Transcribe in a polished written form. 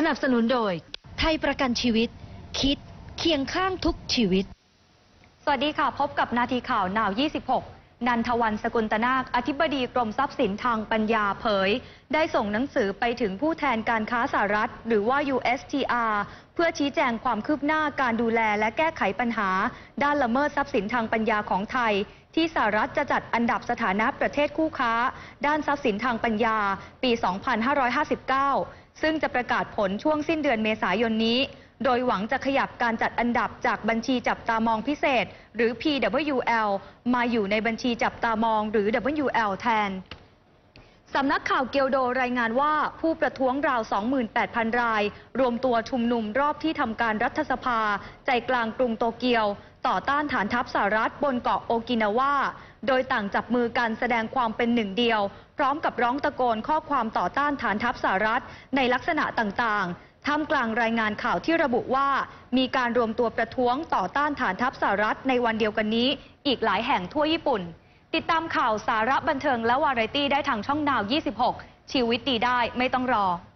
นับสนุนโดยไทยประกันชีวิตคิดเคียงข้างทุกชีวิตสวัสดีค่ะพบกับนาทีข่าวNow 26นันทวรรณ สกุลตนาคอธิบดีกรมทรัพย์สินทางปัญญาเผยได้ส่งหนังสือไปถึงผู้แทนการค้าสหรัฐหรือว่า USTR เพื่อชี้แจงความคืบหน้าการดูแลและแก้ไขปัญหาด้านละเมิดทรัพย์สินทางปัญญาของไทยที่สหรัฐจะจัดอันดับสถานะประเทศคู่ค้าด้านทรัพย์สินทางปัญญาปี 2559 ซึ่งจะประกาศผลช่วงสิ้นเดือนเมษายนนี้โดยหวังจะขยับการจัดอันดับจากบัญชีจับตามองพิเศษหรือ PWL มาอยู่ในบัญชีจับตามองหรือ WL แทนสำนักข่าวเกียวโดรายงานว่าผู้ประท้วงราว 28,000 รายรวมตัวชุมนุมรอบที่ทำการรัฐสภาใจกลางกรุงโตเกียวต่อต้านฐานทัพสหรัฐบนเกาะโอกินาวาโดยต่างจับมือกันแสดงความเป็นหนึ่งเดียวพร้อมกับร้องตะโกนข้อความต่อต้านฐานทัพสหรัฐในลักษณะต่างๆท่ามกลางรายงานข่าวที่ระบุว่ามีการรวมตัวประท้วงต่อต้านฐานทัพสหรัฐในวันเดียวกันนี้อีกหลายแห่งทั่วญี่ปุ่นติดตามข่าวสาระบันเทิงและวาไรตี้ได้ทางช่องNow 26ชีวิตดีได้ไม่ต้องรอ